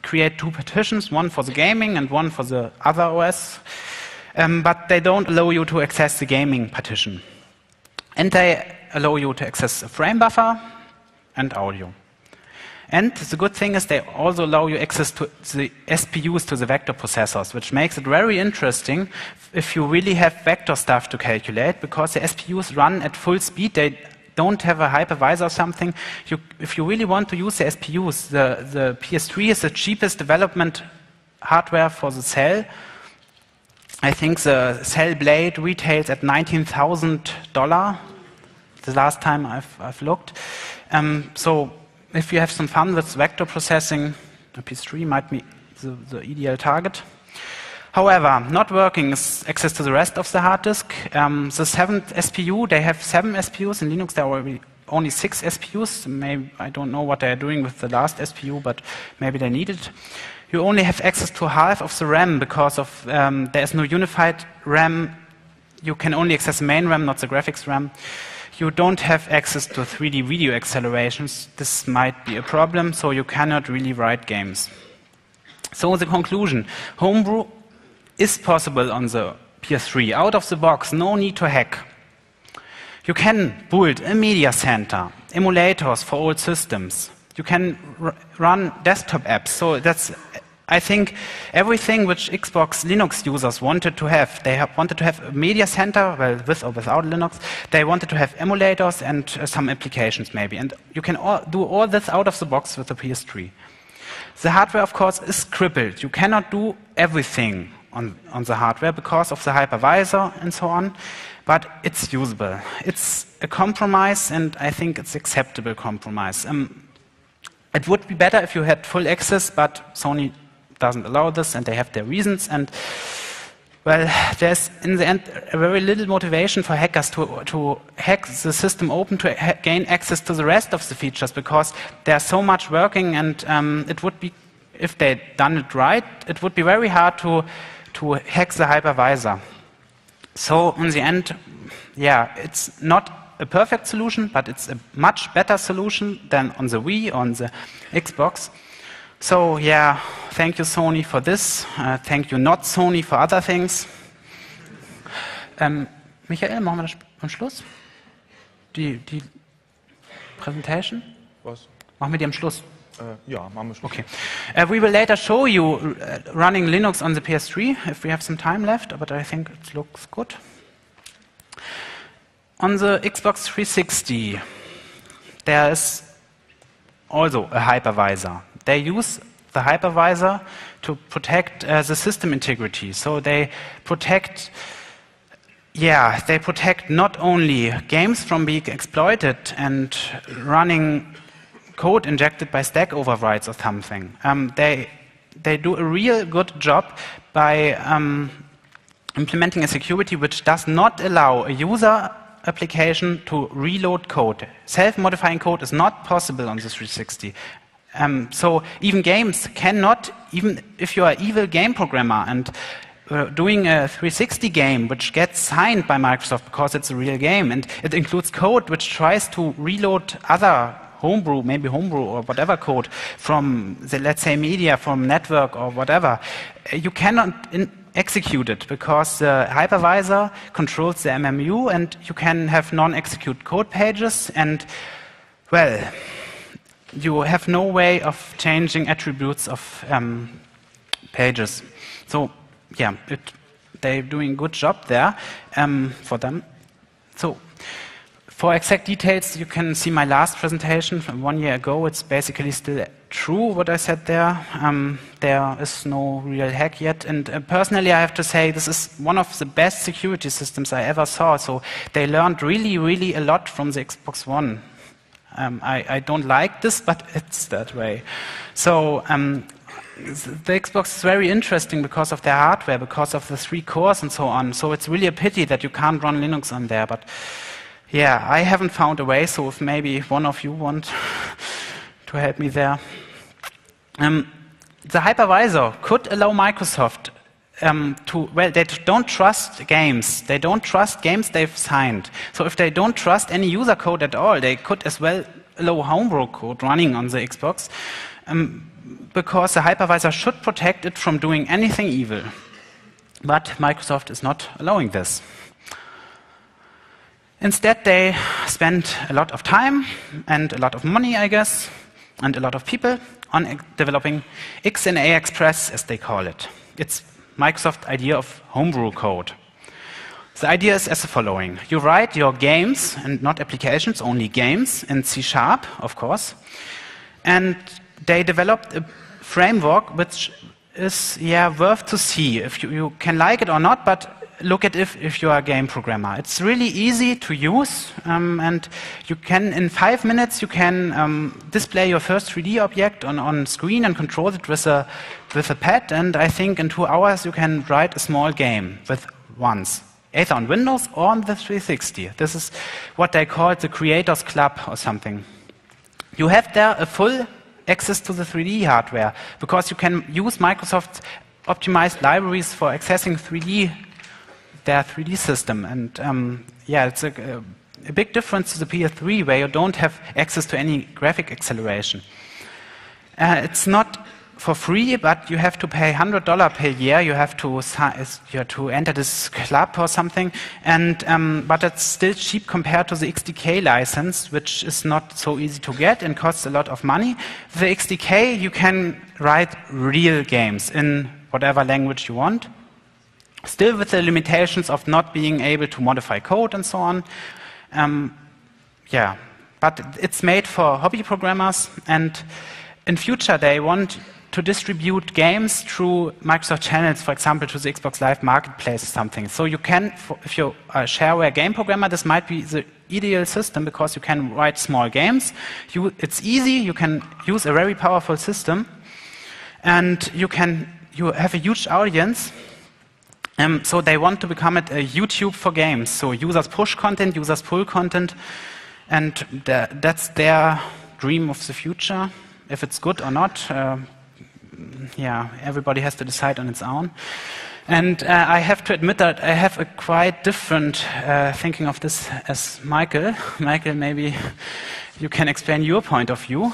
create two partitions, one for the gaming and one for the other OS, but they don't allow you to access the gaming partition. And they allow you to access a frame buffer and audio. And the good thing is they also allow you access to the SPUs, to the vector processors, which makes it very interesting if you really have vector stuff to calculate, because the SPUs run at full speed. They don't have a hypervisor or something. If you really want to use the SPUs, the PS3 is the cheapest development hardware for the cell. I think the Cell Blade retails at $19,000 the last time I've looked. So if you have some fun with vector processing, the PS3 might be the ideal target. However, not working is access to the rest of the hard disk. The seventh SPU, they have 7 SPUs. In Linux, there are only 6 SPUs. Maybe, I don't know what they're doing with the last SPU, but maybe they need it. You only have access to half of the RAM because of there is no unified RAM. You can only access the main RAM, not the graphics RAM. You don't have access to 3D video accelerations. This might be a problem, so you cannot really write games. So the conclusion, Homebrew is possible on the PS3. Out of the box, no need to hack. You can build a media center, emulators for old systems. You can run desktop apps. So that's, I think, everything which Xbox Linux users wanted to have. They wanted to have a media center, well, with or without Linux. They wanted to have emulators and some applications maybe. And you can do all this out of the box with the PS3. The hardware, of course, is crippled. You cannot do everything on the hardware because of the hypervisor and so on, but it's usable. It's a compromise, and I think it's acceptable compromise. It would be better if you had full access, but Sony doesn't allow this, and they have their reasons. And well, there's in the end a very little motivation for hackers to hack the system open to gain access to the rest of the features, because there's so much working, and it would be, if they'd done it right, it would be very hard to hack the hypervisor. So in the end, yeah, it's not a perfect solution, but it's a much better solution than on the Wii, on the Xbox. So yeah, thank you Sony for this. Thank you not Sony for other things. Michael, machen wir das am Schluss? Die Presentation? Was? Machen wir die am Schluss? Ja, machen wir Schluss. Okay. We will later show you running Linux on the PS3 if we have some time left, but I think it looks good. On the Xbox 360, there is also a hypervisor. They use the hypervisor to protect the system integrity. So they protect, not only games from being exploited and running code injected by stack overrides or something. They do a real good job by implementing a security which does not allow a user application to reload code. Self-modifying code is not possible on the 360. So even games cannot, even if you are an evil game programmer and doing a 360 game which gets signed by Microsoft because it's a real game, and it includes code which tries to reload other Homebrew, maybe Homebrew or whatever code from, let's say, media, from network or whatever, you cannot execute it because the hypervisor controls the MMU, and you can have non-execute code pages, and, well, you have no way of changing attributes of pages. So, yeah, they're doing a good job there for them. So, for exact details, you can see my last presentation from 1 year ago. It's basically still true what I said there. There is no real hack yet. And personally, I have to say this is one of the best security systems I ever saw. So they learned really, really a lot from the Xbox One. I don't like this, but it's that way. So the Xbox is very interesting because of their hardware, because of the 3 cores and so on. So it's really a pity that you can't run Linux on there. But yeah, I haven't found a way, so if maybe one of you want to help me there. The hypervisor could allow Microsoft well, they don't trust games. They don't trust games they've signed. So if they don't trust any user code at all, they could as well allow Homebrew code running on the Xbox. because the hypervisor should protect it from doing anything evil. But Microsoft is not allowing this. Instead, they spend a lot of time and a lot of money, I guess, and a lot of people on developing XNA Express, as they call it. It's Microsoft's idea of homebrew code. The idea is as the following. You write your games, and not applications, only games, in C#, of course. And they developed a framework which is worth to see. If you can like it or not, but look at it if you are a game programmer. It's really easy to use, and you can, in 5 minutes, you can display your first 3D object on screen and control it with a pad. And I think in 2 hours you can write a small game with once, either on Windows or on the 360. This is what they call the Creators Club or something. You have there a full access to the 3D hardware because you can use Microsoft's optimized libraries for accessing their 3D system. And it's a big difference to the PS3 where you don't have access to any graphic acceleration. It's not for free, but you have to pay $100 per year. You have to enter this club or something. And but it's still cheap compared to the XDK license, which is not so easy to get and costs a lot of money. The XDK, you can write real games in whatever language you want, still with the limitations of not being able to modify code and so on. But it's made for hobby programmers, and in future they want to distribute games through Microsoft channels, for example, to the Xbox Live Marketplace or something. So you can, if you're a shareware game programmer, this might be the ideal system because you can write small games. It's easy, you can use a very powerful system, and you have a huge audience. So they want to become a YouTube for games. So users push content, users pull content, and that's their dream of the future. If it's good or not, everybody has to decide on its own. And I have to admit that I have a quite different thinking of this as Michael. Michael, maybe you can explain your point of view.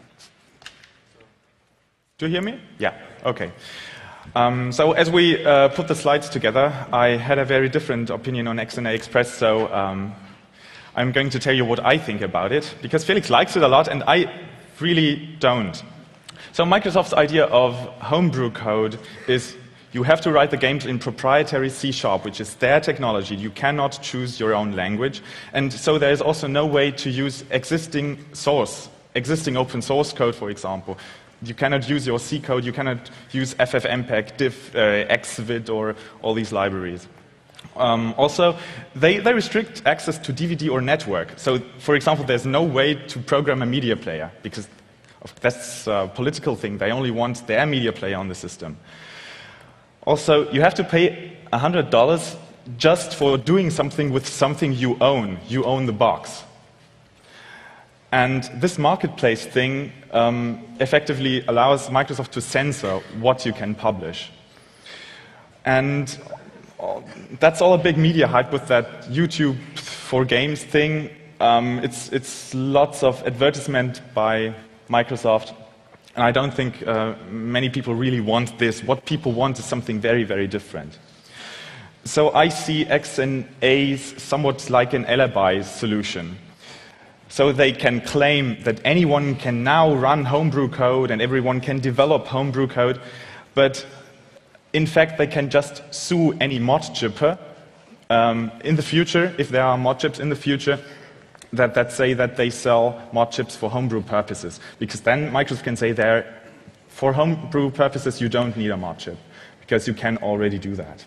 Do you hear me? Yeah, okay. So as we put the slides together, I had a very different opinion on XNA Express, so I'm going to tell you what I think about it, because Felix likes it a lot and I really don't. So Microsoft's idea of homebrew code is you have to write the games in proprietary C#, which is their technology. You cannot choose your own language. And so there is also no way to use existing open source code, for example. You cannot use your C code, you cannot use FFmpeg, diff, xvid, or all these libraries. Also, they restrict access to DVD or network. So, for example, there's no way to program a media player, because that's a political thing. They only want their media player on the system. Also, you have to pay $100 just for doing something with something you own. You own the box. And this marketplace thing effectively allows Microsoft to censor what you can publish. And that's all a big media hype with that YouTube for games thing. It's lots of advertisement by Microsoft. And I don't think many people really want this. What people want is something very, very different. So I see XNAs somewhat like an alibi solution. So they can claim that anyone can now run homebrew code and everyone can develop homebrew code, but in fact they can just sue any mod chipper in the future, if there are mod chips in the future, that say that they sell mod chips for homebrew purposes. Because then Microsoft can say for homebrew purposes you don't need a mod chip, because you can already do that.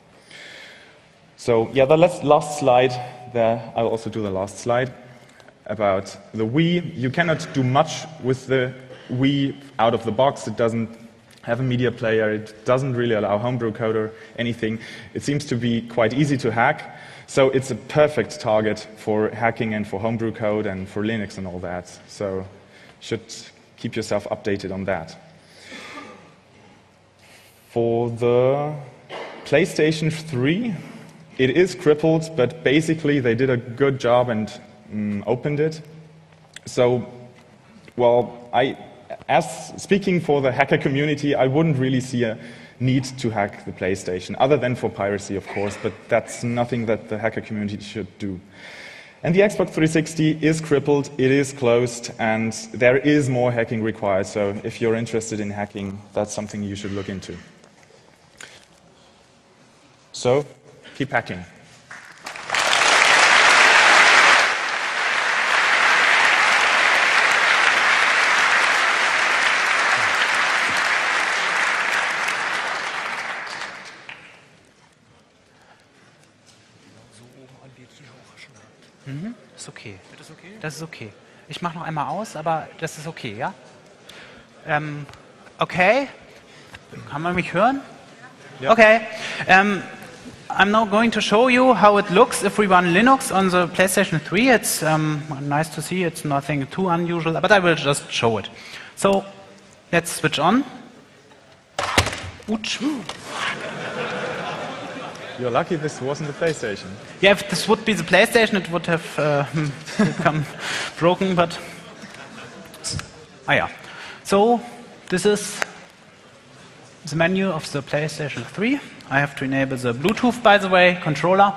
So yeah, the last slide there, I'll also do the last slide. About the Wii. You cannot do much with the Wii out of the box. It doesn't have a media player. It doesn't really allow homebrew code or anything. It seems to be quite easy to hack. So it's a perfect target for hacking and for homebrew code and for Linux and all that. So you should keep yourself updated on that. For the PlayStation 3, it is crippled, but basically they did a good job and opened it. So, well, as speaking for the hacker community, I wouldn't really see a need to hack the PlayStation, other than for piracy, of course, but that's nothing that the hacker community should do. And the Xbox 360 is crippled, it is closed, and there is more hacking required, so if you're interested in hacking, that's something you should look into. So, keep hacking. Ist okay. Das ist okay. Ich mache noch einmal aus, aber das ist okay, ja? Okay. Kann man mich hören? Ja. Okay. I'm now going to show you how it looks if we run Linux on the PlayStation 3. It's nice to see. It's nothing too unusual, but I will just show it. So, let's switch on. Ouch. You're lucky this wasn't the PlayStation. Yeah, if this would be the PlayStation, it would have become broken, but... Ah, yeah. So, this is the menu of the PlayStation 3. I have to enable the Bluetooth, by the way, controller.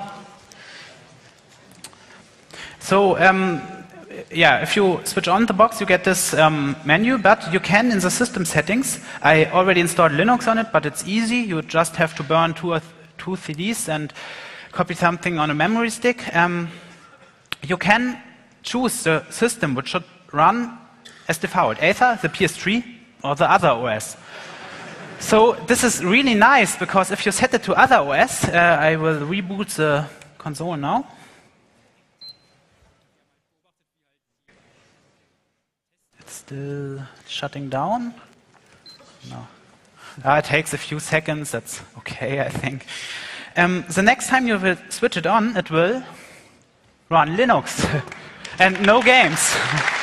So, yeah, if you switch on the box, you get this menu, but you can, in the system settings, I already installed Linux on it, but it's easy. You just have to burn two CDs and copy something on a memory stick. You can choose the system which should run as default, either the PS3 or the other OS. So this is really nice, because if you set it to other OS, I will reboot the console now. It's still shutting down. No. It takes a few seconds, that's okay, I think. The next time you will switch it on, it will run Linux and no games.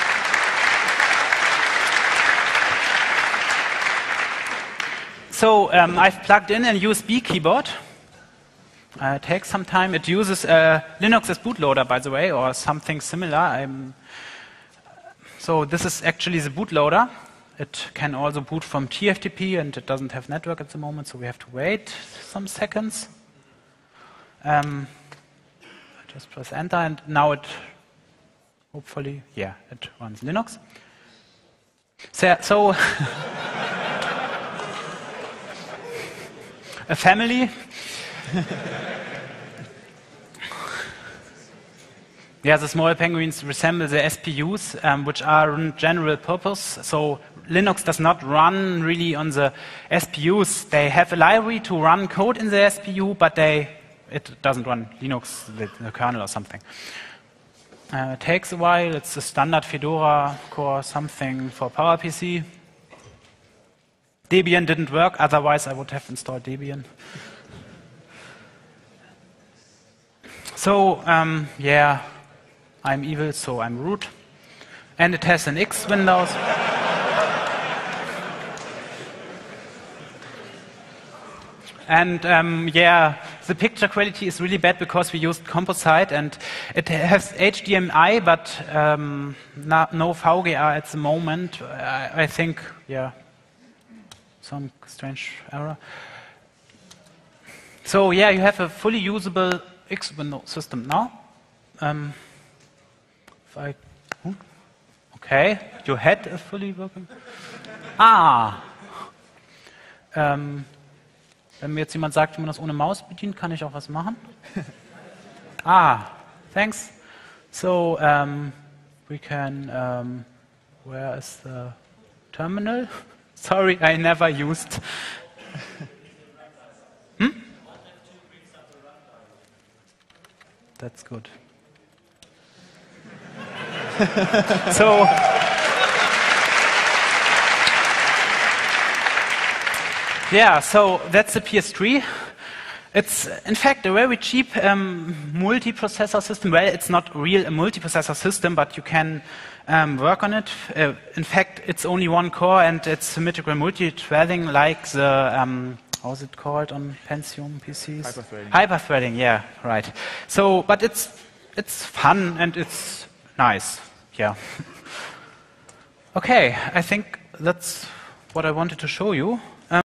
So I've plugged in a USB keyboard. It takes some time. It uses Linux as bootloader, by the way, or something similar. So this is actually the bootloader. It can also boot from TFTP, and it doesn't have network at the moment, so we have to wait some seconds. I just press enter, and now it, hopefully, yeah, it runs Linux. So a family. Yeah, the small penguins resemble the SPUs, which are general purpose. So Linux does not run really on the SPUs. They have a library to run code in the SPU, but it doesn't run Linux, the kernel or something. It takes a while. It's a standard Fedora core something for PowerPC. Debian didn't work, otherwise I would have installed Debian. So, yeah, I'm evil, so I'm root. And it has an X Windows. And yeah, the picture quality is really bad because we used composite, and it has HDMI, but no VGA at the moment. I think, yeah, some strange error. So yeah, you have a fully usable X Windows system now. Okay, you had a fully working. Wenn mir jetzt jemand sagt, wie man das ohne Maus bedient, kann ich auch was machen. Thanks. So, we can, where is the terminal? Sorry, I never used. That's good. So, yeah, so that's the PS3. It's, in fact, a very cheap multiprocessor system. Well, it's not real a multiprocessor system, but you can work on it. In fact, it's only one core, and it's symmetrical multi-threading, like the, how's it called on Pentium PCs? Hyper-threading. Hyper-threading, yeah, right. So, but it's fun and it's nice, yeah. Okay, I think that's what I wanted to show you.